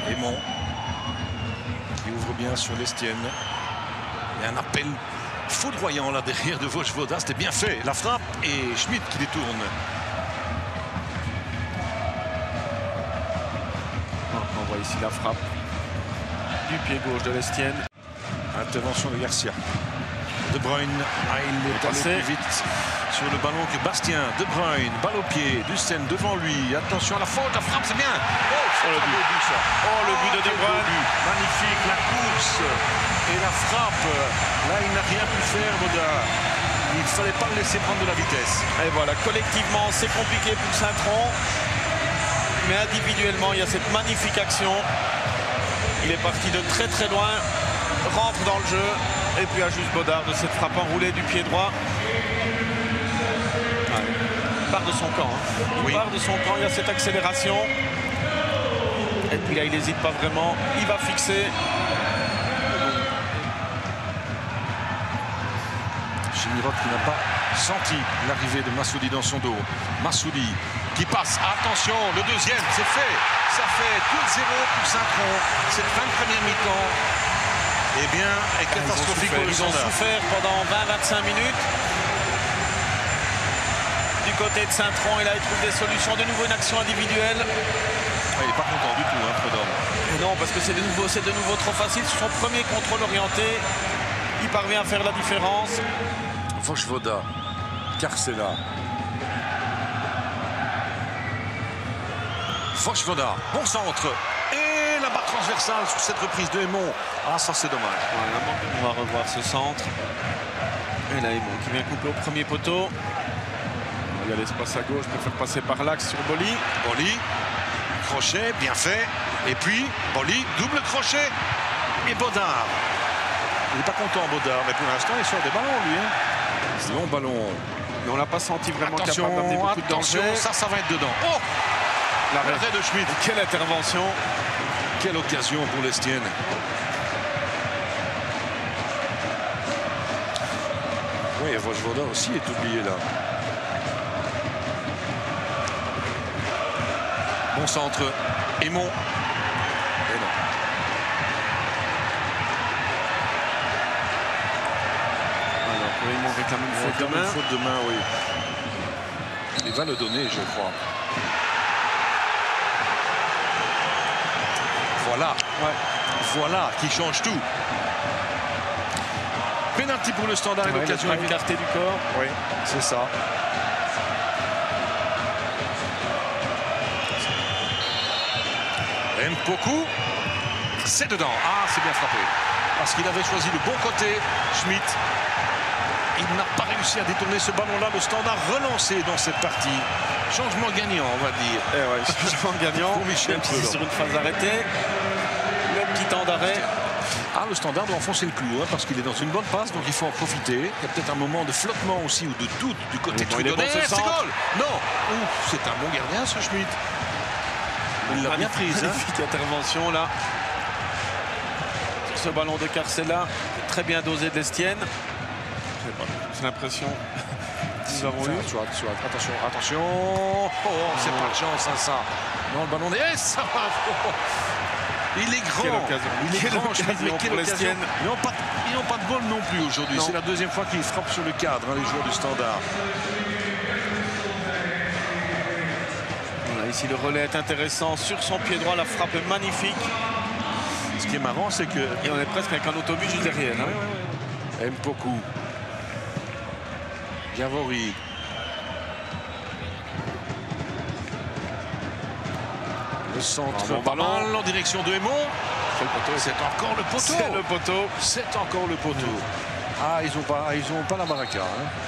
Aymon qui ouvre bien sur Lestienne. Il y a un appel foudroyant là derrière de Vojvoda. C'était bien fait. La frappe et Schmidt qui détourne. On voit ici la frappe du pied gauche de Lestienne. Intervention de Garcia. De Bruyne, il est allé plus vite sur le ballon que Bastien. De Bruyne, balle au pied, Dussen devant lui. Attention à la faute, la frappe, c'est bien. Oh, le but, ça. Oh, le but de De Bruyne. Magnifique, la course et la frappe. Là, il n'a rien pu faire, Boda. Il ne fallait pas le laisser prendre de la vitesse. Et voilà, collectivement, c'est compliqué pour Saint-Tron. Mais individuellement, il y a cette magnifique action. Il est parti de très très loin, rentre dans le jeu. Et puis ajuste Bodard de cette frappe enroulée du pied droit. Il part de son camp. Il part de son camp, il y a cette accélération. Et puis là, il n'hésite pas vraiment. Il va fixer. Chimirot qui n'a pas senti l'arrivée de Massoudi dans son dos. Massoudi qui passe. Attention, le deuxième, c'est fait. Ça fait tout le 0 pour Saint-Tron. Cette fin de première mi-temps. Eh bien, est catastrophique pour le Ils ont Standard. souffert pendant 20-25 minutes. Du côté de Saint-Tron, il a trouvé des solutions. De nouveau une action individuelle. Il n'est pas content du tout, Prudhomme. Non, parce que c'est de nouveau trop facile. Sur son premier contrôle orienté, il parvient à faire la différence. Vojvoda, Carcella. Vojvoda, bon centre. Et la barre transversale sur cette reprise de Aymon. Ah, ça c'est dommage. Voilà, on va revoir ce centre. Et là, Aymon qui vient couper au premier poteau. Il y a l'espace à gauche pour faire passer par l'axe sur Boli. Boli, crochet, bien fait. Et puis, Boli, double crochet. Et Bodard. Il n'est pas content, Bodard, mais pour l'instant, il sort des ballons, lui. Long ballon. Mais on l'a pas senti vraiment Attention, capable d'amener beaucoup de danger. Ça va être dedans. Oh, l'arrêt de Schmidt. Quelle intervention. Quelle occasion pour Lestienne. Oui, Vojvoda aussi est oublié là. Bon centre. Aymon. Et non. Alors, Aymon réclame une faute de main. Une faute de main, oui. Il va le donner, je crois. Voilà. Ouais. Voilà qui change tout. Pénalty pour le Standard et l'occasion écarté du corps. Oui, c'est ça. Mpoku, c'est dedans. Ah, c'est bien frappé. Parce qu'il avait choisi le bon côté, Schmidt. Il n'a pas réussi à détourner ce ballon-là. Le Standard relancé dans cette partie. Changement gagnant, on va dire. Et ouais, changement gagnant. Pour Michel Prudhomme. Sur une phase arrêtée. Le petit temps d'arrêt. Ah, le Standard doit enfoncer le clou, parce qu'il est dans une bonne passe, donc il faut en profiter. Il y a peut-être un moment de flottement aussi ou de doute du côté de Trudonnet. C'est goal. Non. C'est un bon gardien, ce Schmidt. Il l'a bien prise. Magnifique intervention là. Sur ce ballon de Carcella. Très bien dosé de Lestienne. J'ai l'impression. Nous avons eu. Attention, attention. Oh, c'est pas de chance, ça. Non, le ballon est. Ça va. Il est grand. Quelle occasion. Il est grand, Schmidt, mais quelle occasion. Lestienne. Ils n'ont pas de goal non plus aujourd'hui. C'est la deuxième fois qu'ils frappent sur le cadre, les joueurs du Standard. Voilà, ici, le relais est intéressant. Sur son pied droit, la frappe est magnifique. Ce qui est marrant, c'est que... Et on est presque avec un autobus juste derrière. Mpoku. Gavori. Le centre, ballon en direction de Aymon. C'est encore le poteau. C'est le poteau. C'est encore le poteau. Ah, ils ont pas la baraka.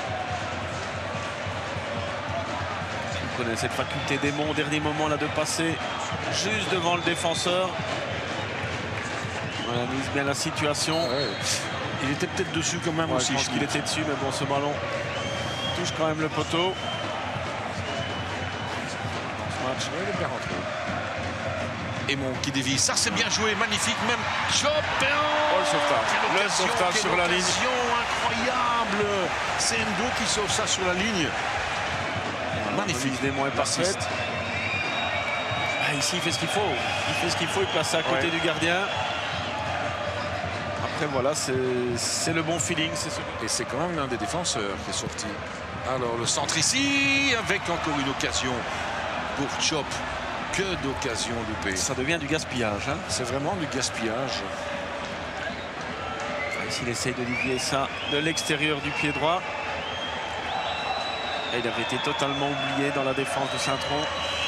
On connaît cette faculté d'Aymon au dernier moment là de passer juste devant le défenseur. On analyse bien la situation. Ouais. Il était peut-être dessus quand même aussi. Je pense qu'il était dessus, mais bon, ce ballon touche quand même le poteau. match. Oui, il est bien rentré. Aymon qui dévie. Ça, c'est bien joué. Magnifique. Même Chopin. Oh, le sauvetage. Le sauvetage sur la ligne. Incroyable. C'est Endo qui sauve ça sur la ligne. Magnifique. Aymon est parfaite. ici, il fait ce qu'il faut. Il fait ce qu'il faut, il place ça à côté du gardien. Après, voilà, c'est le bon feeling. Et c'est quand même l'un des défenseurs qui est sorti. Alors, le centre ici, avec encore une occasion pour Chop. Que d'occasions loupées. Ça devient du gaspillage. Hein. C'est vraiment du gaspillage. Ici, il essaye d'olivier ça de l'extérieur du pied droit. Et il avait été totalement oublié dans la défense de Saint-Tron.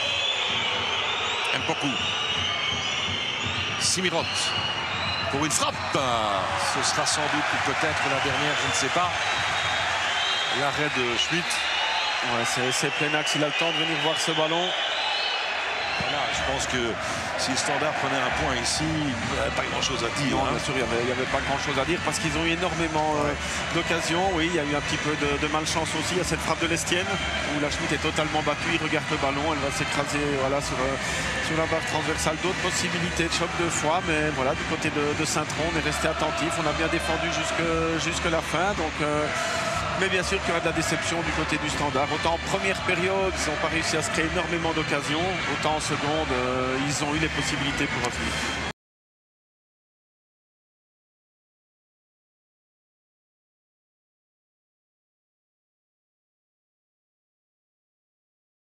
Mpoku. Simirot. Pour une frappe. Ce sera sans doute peut-être la dernière, je ne sais pas. L'arrêt de Schmitt. Ouais, c'est plein axe. Il a le temps de venir voir ce ballon. Voilà, je pense que si le Standard prenait un point ici, il n'y avait pas grand-chose à dire. Non, bien sûr, il n'y avait pas grand-chose à dire parce qu'ils ont eu énormément d'occasions. Oui, il y a eu un petit peu de malchance aussi à cette frappe de l'Estienne où la Schmitt est totalement battue. Il regarde le ballon, elle va s'écraser voilà, sur la barre transversale. D'autres possibilités de choc 2 fois, mais voilà, du côté de Saint-Tron, on est resté attentif. On a bien défendu jusque la fin. Donc, mais bien sûr qu'il y aura de la déception du côté du Standard. Autant en première période, ils n'ont pas réussi à se créer énormément d'occasions. Autant en seconde, ils ont eu les possibilités pour revenir.